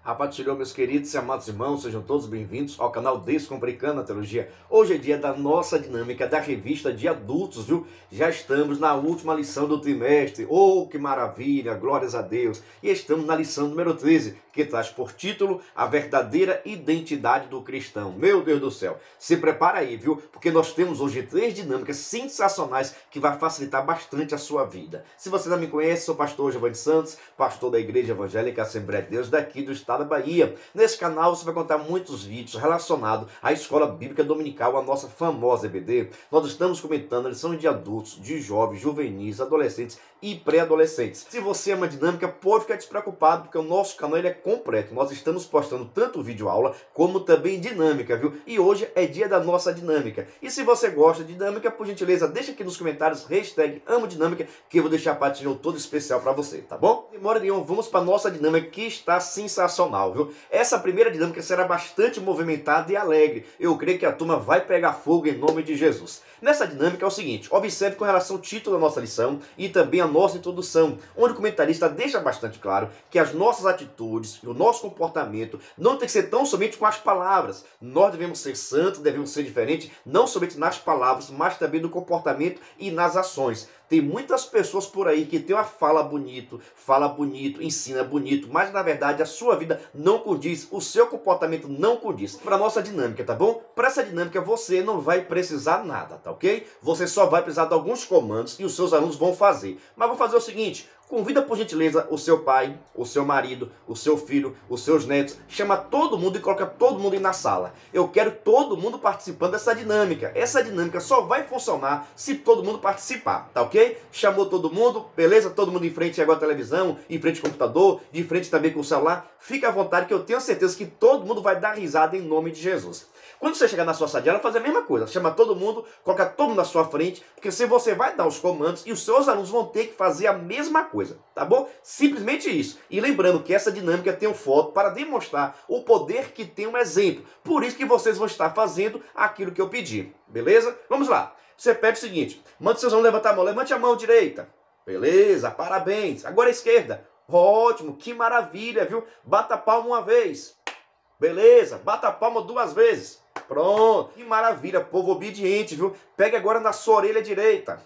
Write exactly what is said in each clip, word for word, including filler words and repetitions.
A paz do Senhor, meus queridos e amados irmãos, sejam todos bem-vindos ao canal Descomplicando a Teologia. Hoje é dia da nossa dinâmica da revista de adultos, viu? Já estamos na última lição do trimestre. Oh, que maravilha, glórias a Deus! E estamos na lição número treze, que traz por título A Verdadeira Identidade do Cristão. Meu Deus do céu, se prepara aí, viu? Porque nós temos hoje três dinâmicas sensacionais que vai facilitar bastante a sua vida. Se você não me conhece, sou pastor Giovanni Santos, pastor da Igreja Evangélica Assembleia de Deus daqui do estado da Bahia. Nesse canal você vai contar muitos vídeos relacionados à Escola Bíblica Dominical, a nossa famosa E B D. Nós estamos comentando lições de adultos, de jovens, juvenis, adolescentes e pré-adolescentes. Se você ama dinâmica, pode ficar despreocupado, porque o nosso canal ele é completo. Nós estamos postando tanto vídeo aula como também dinâmica, viu? E hoje é dia da nossa dinâmica. E se você gosta de dinâmica, por gentileza, deixa aqui nos comentários hashtag amo dinâmica, que eu vou deixar a patinha todo especial para você, tá bom? Demora nenhuma, vamos para nossa dinâmica que está sensacional, viu? Essa primeira dinâmica será bastante movimentada e alegre. Eu creio que a turma vai pegar fogo em nome de Jesus. Nessa dinâmica é o seguinte, observe com relação ao título da nossa lição e também a nossa introdução, onde o comentarista deixa bastante claro que as nossas atitudes e o nosso comportamento não tem que ser tão somente com as palavras. Nós devemos ser santos, devemos ser diferentes, não somente nas palavras, mas também no comportamento e nas ações. Tem muitas pessoas por aí que tem uma fala bonito, fala bonito, ensina bonito, mas na verdade a sua vida não condiz, o seu comportamento não condiz. Para a nossa dinâmica, tá bom? Para essa dinâmica você não vai precisar nada, tá ok? Você só vai precisar de alguns comandos e os seus alunos vão fazer. Mas vou fazer o seguinte, convida por gentileza o seu pai, o seu marido, o seu filho, os seus netos, chama todo mundo e coloca todo mundo aí na sala. Eu quero todo mundo participando dessa dinâmica. Essa dinâmica só vai funcionar se todo mundo participar, tá ok? Chamou todo mundo, beleza? Todo mundo em frente agora à televisão, em frente ao computador, de frente também com o celular. Fica à vontade que eu tenho certeza que todo mundo vai dar risada em nome de Jesus. Quando você chegar na sua sala de aula, fazer a mesma coisa. Chama todo mundo, coloca todo mundo na sua frente, porque se você vai dar os comandos e os seus alunos vão ter que fazer a mesma coisa, tá bom? Simplesmente isso. E lembrando que essa dinâmica tem um foco para demonstrar o poder que tem um exemplo. Por isso que vocês vão estar fazendo aquilo que eu pedi, beleza? Vamos lá. Você pede o seguinte, manda seus alunos levantar a mão, levante a mão direita. Beleza, parabéns. Agora a esquerda. Ótimo, que maravilha, viu? Bata a palma uma vez. Beleza, bata a palma duas vezes. Pronto, que maravilha, povo obediente, viu? Pegue agora na sua orelha direita.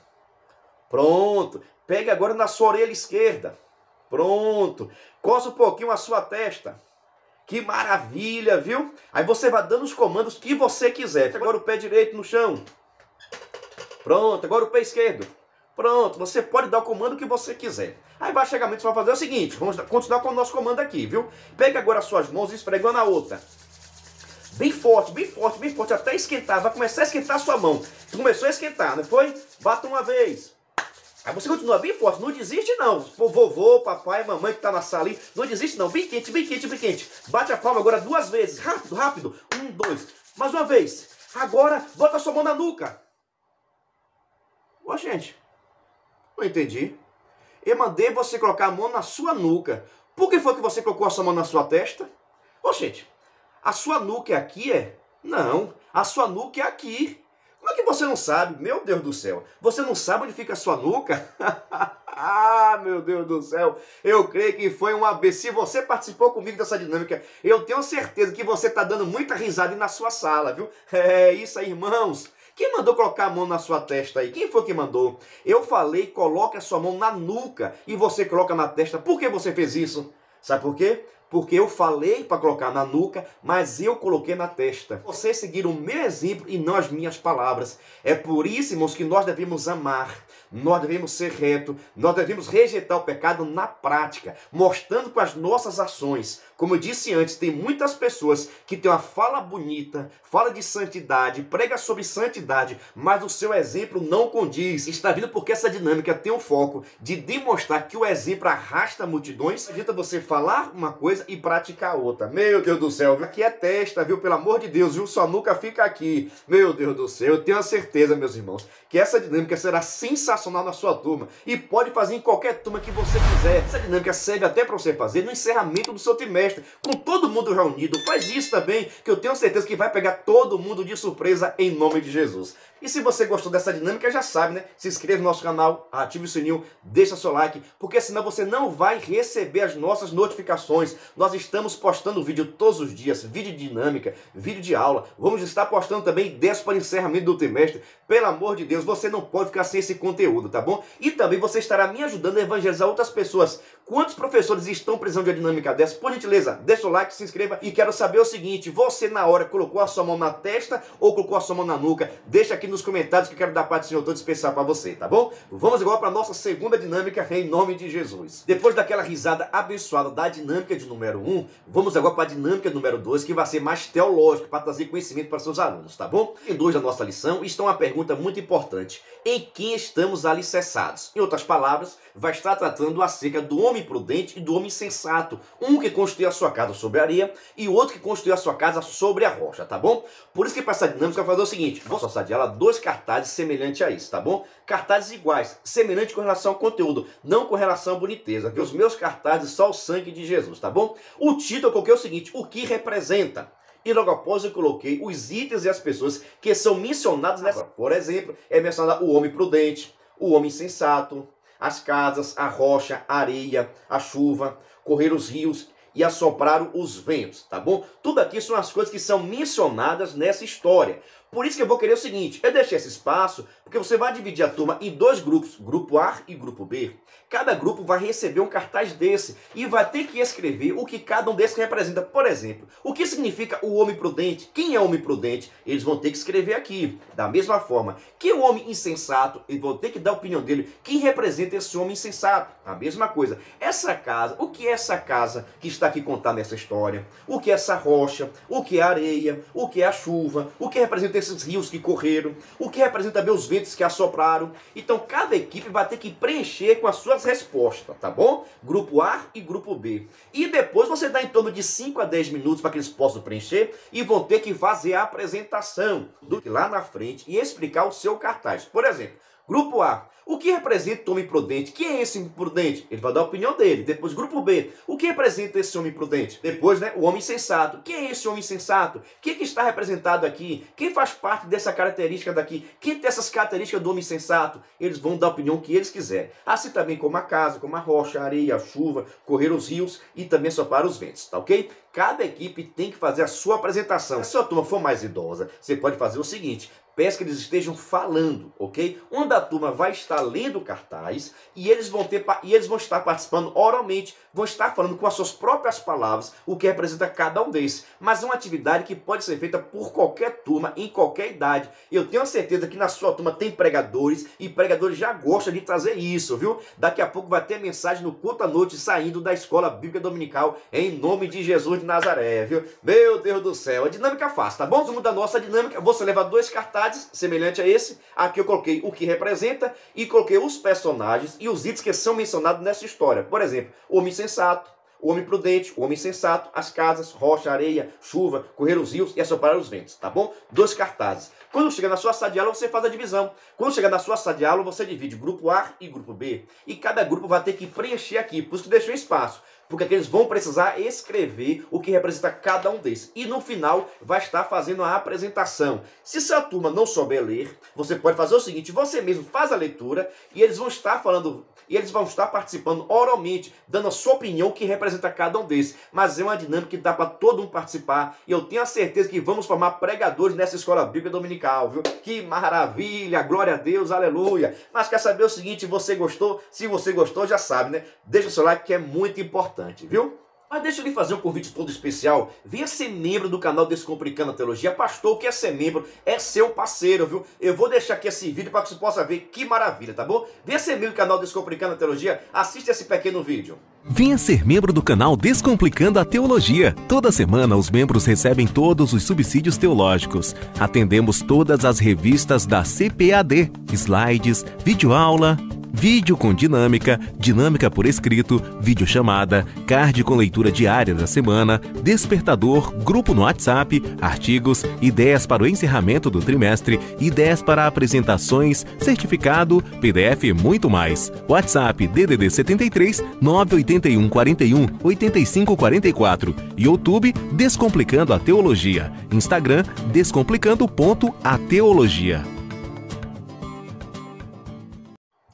Pronto, pegue agora na sua orelha esquerda. Pronto, coça um pouquinho a sua testa. Que maravilha, viu? Aí você vai dando os comandos que você quiser. Agora o pé direito no chão. Pronto, agora o pé esquerdo. Pronto, você pode dar o comando que você quiser. Aí vai chegar, você vai fazer o seguinte, vamos continuar com o nosso comando aqui, viu? Pega agora as suas mãos e esfrega uma na outra. Bem forte, bem forte, bem forte, até esquentar. Vai começar a esquentar a sua mão. Começou a esquentar, não foi? Bata uma vez. Aí você continua bem forte, não desiste não. O vovô, papai, mamãe que tá na sala ali, não desiste não. Bem quente, bem quente, bem quente. Bate a palma agora duas vezes. Rápido, rápido. Um, dois. Mais uma vez. Agora, bota a sua mão na nuca. Ô, gente, não entendi. Eu mandei você colocar a mão na sua nuca. Por que foi que você colocou a sua mão na sua testa? Ô, gente, a sua nuca é aqui, é? Não, a sua nuca é aqui. Como é que você não sabe? Meu Deus do céu. Você não sabe onde fica a sua nuca? Ah, meu Deus do céu. Eu creio que foi um A B. Se você participou comigo dessa dinâmica, eu tenho certeza que você está dando muita risada aí na sua sala, viu? É isso aí, irmãos. Quem mandou colocar a mão na sua testa aí? Quem foi que mandou? Eu falei, coloque a sua mão na nuca e você coloca na testa. Por que você fez isso? Sabe por quê? Porque eu falei para colocar na nuca, mas eu coloquei na testa. Vocês seguiram o meu exemplo e não as minhas palavras. É por isso, irmãos, que nós devemos amar. Nós devemos ser retos. Nós devemos rejeitar o pecado na prática, mostrando com as nossas ações. Como eu disse antes, tem muitas pessoas que têm uma fala bonita, fala de santidade, prega sobre santidade, mas o seu exemplo não condiz. Está vindo porque essa dinâmica tem o foco de demonstrar que o exemplo arrasta multidões. Não adianta você falar uma coisa e praticar outra. Meu Deus do céu, aqui é testa, viu? Pelo amor de Deus, viu? Sua nuca fica aqui. Meu Deus do céu, eu tenho a certeza, meus irmãos, que essa dinâmica será sensacional na sua turma e pode fazer em qualquer turma que você quiser. Essa dinâmica serve até para você fazer no encerramento do seu trimestre, com todo mundo reunido. Faz isso também, que eu tenho certeza que vai pegar todo mundo de surpresa em nome de Jesus. E se você gostou dessa dinâmica, já sabe, né? Se inscreva no nosso canal, ative o sininho, deixa seu like, porque senão você não vai receber as nossas notificações. Nós estamos postando vídeo todos os dias, vídeo de dinâmica, vídeo de aula. Vamos estar postando também ideias para encerramento do trimestre. Pelo amor de Deus, você não pode ficar sem esse conteúdo, tá bom? E também você estará me ajudando a evangelizar outras pessoas. Quantos professores estão precisando de uma dinâmica dessa? Por gentileza, deixa o like, se inscreva. E quero saber o seguinte, você na hora colocou a sua mão na testa ou colocou a sua mão na nuca? Deixa aqui nos comentários que eu quero dar parte do Senhor todo especial para você, tá bom? Vamos agora para a nossa segunda dinâmica, em nome de Jesus. Depois daquela risada abençoada da dinâmica de número um, vamos agora para a dinâmica número dois, que vai ser mais teológica, para trazer conhecimento para seus alunos, tá bom? Em dois da nossa lição está uma pergunta muito importante. Em quem estamos alicerçados? Em outras palavras, vai estar tratando acerca do homem prudente e do homem sensato. Um que construiu a sua casa sobre a areia e o outro que construiu a sua casa sobre a rocha, tá bom? Por isso que para essa dinâmica eu vou fazer o seguinte, vou associar de ela dois cartazes semelhantes a isso, tá bom? Cartazes iguais, semelhantes com relação ao conteúdo, não com relação à boniteza, que os meus cartazes só o sangue de Jesus, tá bom? O título eu coloquei o seguinte, o que representa? E logo após eu coloquei os itens e as pessoas que são mencionados nessa. Por exemplo, é mencionado o homem prudente, o homem sensato, as casas, a rocha, a areia, a chuva, correr os rios e assopraram os ventos, tá bom? Tudo aqui são as coisas que são mencionadas nessa história. Por isso que eu vou querer o seguinte, eu deixei esse espaço porque você vai dividir a turma em dois grupos, grupo A e grupo B. Cada grupo vai receber um cartaz desse e vai ter que escrever o que cada um desses representa. Por exemplo, o que significa o homem prudente? Quem é o homem prudente? Eles vão ter que escrever aqui. Da mesma forma, quem é o homem insensato? Eles vão ter que dar a opinião dele. Quem representa esse homem insensato? A mesma coisa. Essa casa, o que é essa casa que está aqui contada nessa história? O que é essa rocha? O que é a areia? O que é a chuva? O que representa esses rios que correram? O que representa também os ventos que assopraram? Então, cada equipe vai ter que preencher com as suas respostas, tá bom? Grupo A e grupo B. E depois você dá em torno de cinco a dez minutos para que eles possam preencher e vão ter que fazer a apresentação do que lá na frente e explicar o seu cartaz. Por exemplo, grupo A, o que representa o homem prudente? Quem é esse homem prudente? Ele vai dar a opinião dele. Depois, grupo B, o que representa esse homem prudente? Depois, né, o homem sensato. Quem é esse homem sensato? Quem que está representado aqui? Quem faz parte dessa característica daqui? Quem tem essas características do homem sensato? Eles vão dar a opinião que eles quiserem. Assim também como a casa, como a rocha, a areia, a chuva, correr os rios e também soprar os ventos, tá ok? Cada equipe tem que fazer a sua apresentação. Se a sua turma for mais idosa, você pode fazer o seguinte, peço que eles estejam falando, ok? Uma da turma vai estar lendo o cartaz e eles vão ter e eles vão estar participando oralmente, vão estar falando com as suas próprias palavras o que representa cada um desses. Mas é uma atividade que pode ser feita por qualquer turma, em qualquer idade. Eu tenho certeza que na sua turma tem pregadores e pregadores já gostam de trazer isso, viu? Daqui a pouco vai ter mensagem no culto à noite saindo da escola bíblica dominical em nome de Jesus de Nazaré, viu? Meu Deus do céu, a dinâmica é fácil, tá bom? Vamos da nossa dinâmica, você leva dois cartazes semelhante a esse, aqui eu coloquei o que representa e coloquei os personagens e os itens que são mencionados nessa história. Por exemplo, o homem sensato, o homem prudente, o homem sensato, as casas, rocha, areia, chuva, correr os rios e assoprar os ventos, tá bom? Dois cartazes. Quando chega na sua sala de aula, você faz a divisão. Quando chegar na sua sala de aula, você divide grupo A e grupo B. E cada grupo vai ter que preencher aqui, por isso que deixou espaço. Porque aqui eles vão precisar escrever o que representa cada um desses. E no final vai estar fazendo a apresentação. Se sua turma não souber ler, você pode fazer o seguinte, você mesmo faz a leitura e eles vão estar falando, e eles vão estar participando oralmente, dando a sua opinião o que representa cada um desses. Mas é uma dinâmica que dá para todo mundo participar. E eu tenho a certeza que vamos formar pregadores nessa escola bíblica dominical, viu? Que maravilha, glória a Deus, aleluia. Mas quer saber o seguinte, você gostou? Se você gostou, já sabe, né? Deixa o seu like que é muito importante. Viu? Mas deixa eu lhe fazer um convite todo especial. Venha ser membro do canal Descomplicando a Teologia. Pastor, o que é ser membro? É seu parceiro, viu? Eu vou deixar aqui esse vídeo para que você possa ver que maravilha, tá bom? Venha ser membro do canal Descomplicando a Teologia. Assista esse pequeno vídeo. Venha ser membro do canal Descomplicando a Teologia. Toda semana os membros recebem todos os subsídios teológicos. Atendemos todas as revistas da C P A D, slides, videoaula, vídeo com dinâmica, dinâmica por escrito, videochamada, card com leitura diária da semana, despertador, grupo no WhatsApp, artigos, ideias para o encerramento do trimestre, ideias para apresentações, certificado, P D F e muito mais. WhatsApp D D D setenta e três, nove oito um quatro um, oito cinco quatro quatro. YouTube Descomplicando a Teologia. Instagram Descomplicando ponto a Teologia. O que,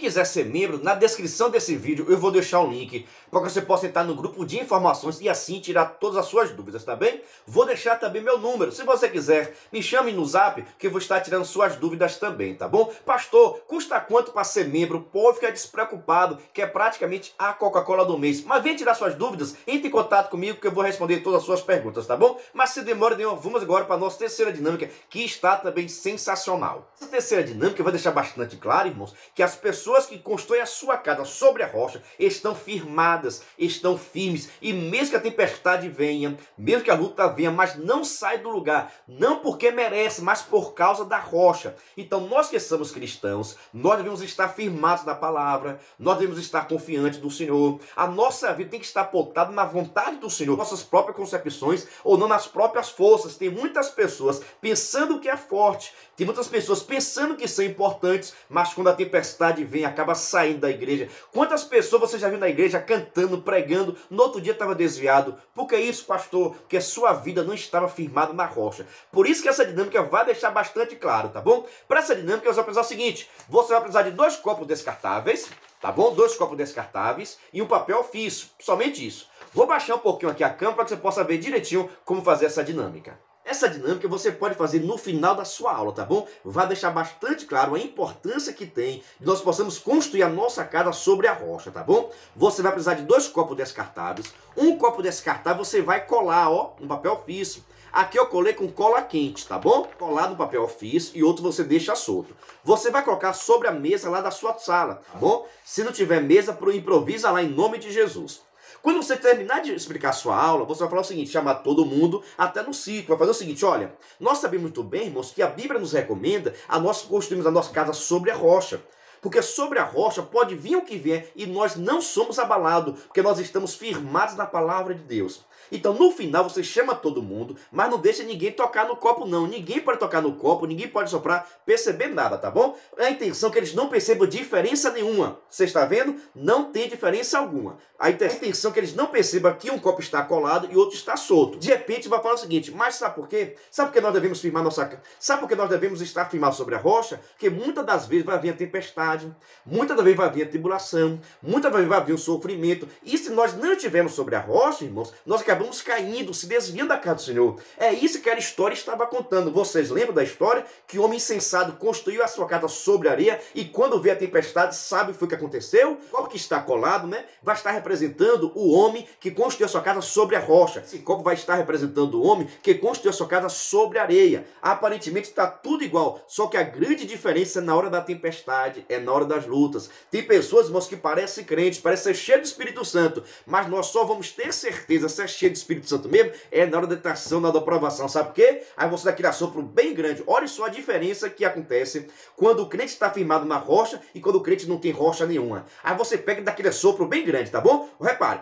quiser ser membro, na descrição desse vídeo eu vou deixar o link para que você possa entrar no grupo de informações e assim tirar todas as suas dúvidas, tá bem? Vou deixar também meu número, se você quiser, me chame no zap que eu vou estar tirando suas dúvidas também, tá bom? Pastor, custa quanto para ser membro? Pode ficar despreocupado, que é praticamente a Coca-Cola do mês. Mas vem tirar suas dúvidas, entre em contato comigo que eu vou responder todas as suas perguntas, tá bom? Mas se demora nenhuma, vamos agora para a nossa terceira dinâmica, que está também sensacional. Essa terceira dinâmica vai deixar bastante claro, irmãos, que as pessoas que constroem a sua casa sobre a rocha estão firmadas, estão firmes, e mesmo que a tempestade venha, mesmo que a luta venha, mas não sai do lugar, não porque merece, mas por causa da rocha. Então nós que somos cristãos, nós devemos estar firmados na palavra, nós devemos estar confiantes do Senhor, a nossa vida tem que estar pautada na vontade do Senhor, nossas próprias concepções, ou não nas próprias forças. Tem muitas pessoas pensando que é forte, tem muitas pessoas pensando que são importantes, mas quando a tempestade vem, acaba saindo da igreja. Quantas pessoas você já viu na igreja cantando, pregando, no outro dia estava desviado? Por que isso, pastor? Porque sua vida não estava firmada na rocha. Por isso que essa dinâmica vai deixar bastante claro, tá bom? Para essa dinâmica você vai precisar o seguinte: você vai precisar de dois copos descartáveis, tá bom? Dois copos descartáveis e um papel ofício, somente isso. Vou baixar um pouquinho aqui a câmera para que você possa ver direitinho como fazer essa dinâmica. Essa dinâmica você pode fazer no final da sua aula, tá bom? Vai deixar bastante claro a importância que tem de nós possamos construir a nossa casa sobre a rocha, tá bom? Você vai precisar de dois copos descartáveis. Um copo descartável você vai colar, ó, no papel ofício. Aqui eu colei com cola quente, tá bom? Colar no papel ofício e outro você deixa solto. Você vai colocar sobre a mesa lá da sua sala, tá bom? Se não tiver mesa, improvisa lá em nome de Jesus. Quando você terminar de explicar a sua aula, você vai falar o seguinte, chamar todo mundo até no ciclo. Vai fazer o seguinte: olha, nós sabemos muito bem, irmãos, que a Bíblia nos recomenda a nós construirmos a nossa casa sobre a rocha. Porque sobre a rocha pode vir o que vier e nós não somos abalados, porque nós estamos firmados na palavra de Deus. Então no final você chama todo mundo, mas não deixa ninguém tocar no copo não. Ninguém pode tocar no copo, ninguém pode soprar, perceber nada, tá bom? A intenção é que eles não percebam diferença nenhuma. Você está vendo? Não tem diferença alguma. A intenção é que eles não percebam que um copo está colado e outro está solto. De repente vai falar o seguinte: mas sabe por quê? Sabe por que nós devemos firmar nossa casa? Sabe por que nós devemos estar firmados sobre a rocha? Porque muitas das vezes vai vir a tempestade, muitas das vezes vai vir a tribulação, muitas das vezes vai vir o sofrimento. E se nós não estivermos sobre a rocha, irmãos, nós acabamos caindo, se desviando da casa do Senhor. É isso que a história estava contando. Vocês lembram da história? Que o homem insensato construiu a sua casa sobre a areia e quando veio a tempestade, sabe o que aconteceu? O copo que está colado, né, vai estar representando o homem que construiu a sua casa sobre a rocha. Esse copo vai estar representando o homem que construiu a sua casa sobre a areia. Aparentemente está tudo igual, só que a grande diferença é na hora da tempestade, é na hora das lutas. Tem pessoas, irmãos, que parecem crentes, parecem ser cheios do Espírito Santo, mas nós só vamos ter certeza se é cheio do Espírito Santo mesmo é na hora da tentação, na hora da aprovação. Sabe por quê? Aí você dá aquele assopro bem grande. Olha só a diferença que acontece quando o crente está firmado na rocha e quando o crente não tem rocha nenhuma. Aí você pega e dá aquele assopro bem grande, tá bom? Repare.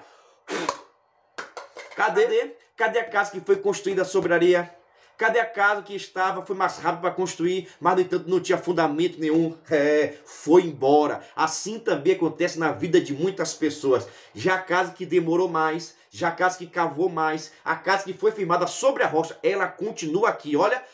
Cadê? Cadê a casa que foi construída sobre a areia? Cadê a casa que estava, foi mais rápido para construir, mas no entanto não tinha fundamento nenhum? É, foi embora. Assim também acontece na vida de muitas pessoas. Já a casa que demorou mais, já a casa que cavou mais, a casa que foi firmada sobre a rocha, ela continua aqui, olha.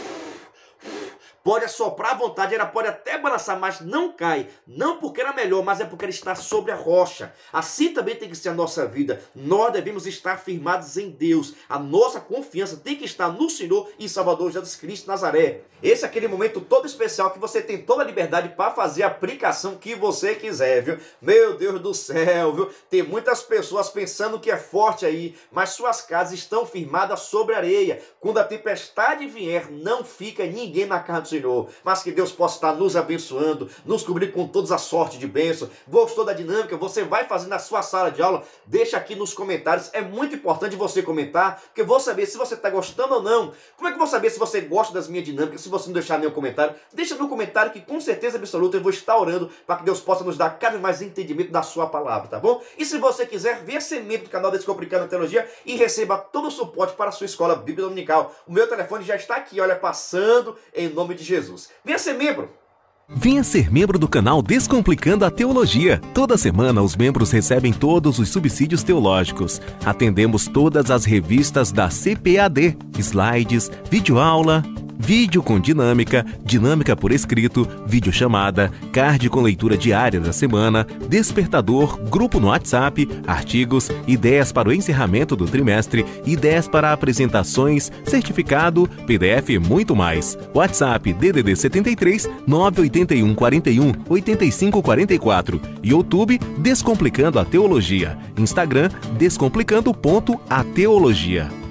Pode assoprar à vontade, ela pode até balançar, mas não cai. Não porque era melhor, mas é porque ela está sobre a rocha. Assim também tem que ser a nossa vida. Nós devemos estar firmados em Deus. A nossa confiança tem que estar no Senhor e Salvador Jesus Cristo de Nazaré. Esse é aquele momento todo especial que você tem toda a liberdade para fazer a aplicação que você quiser, viu? Meu Deus do céu, viu? Tem muitas pessoas pensando que é forte aí, mas suas casas estão firmadas sobre a areia. Quando a tempestade vier, não fica ninguém na casa do Senhor. Mas que Deus possa estar nos abençoando, nos cobrir com toda a sorte de bênção. Gostou da dinâmica? Você vai fazer na sua sala de aula? Deixa aqui nos comentários. É muito importante você comentar, porque eu vou saber se você está gostando ou não. Como é que eu vou saber se você gosta das minhas dinâmicas? Se você não deixar nenhum comentário, deixa no comentário que com certeza absoluta eu vou estar orando para que Deus possa nos dar cada vez mais entendimento da sua palavra, tá bom? E se você quiser, venha ser membro do canal Descomplicando a Teologia e receba todo o suporte para a sua escola bíblica dominical. O meu telefone já está aqui, olha, passando em nome de Jesus. Venha ser membro. Venha ser membro do canal Descomplicando a Teologia. Toda semana os membros recebem todos os subsídios teológicos. Atendemos todas as revistas da C P A D, slides, videoaula, vídeo com dinâmica, dinâmica por escrito, videochamada, card com leitura diária da semana, despertador, grupo no WhatsApp, artigos, ideias para o encerramento do trimestre, ideias para apresentações, certificado, P D F e muito mais. WhatsApp D D D setenta e três, nove oito um quatro um, oito cinco quatro quatro. YouTube Descomplicando a Teologia. Instagram Descomplicando ponto a Teologia.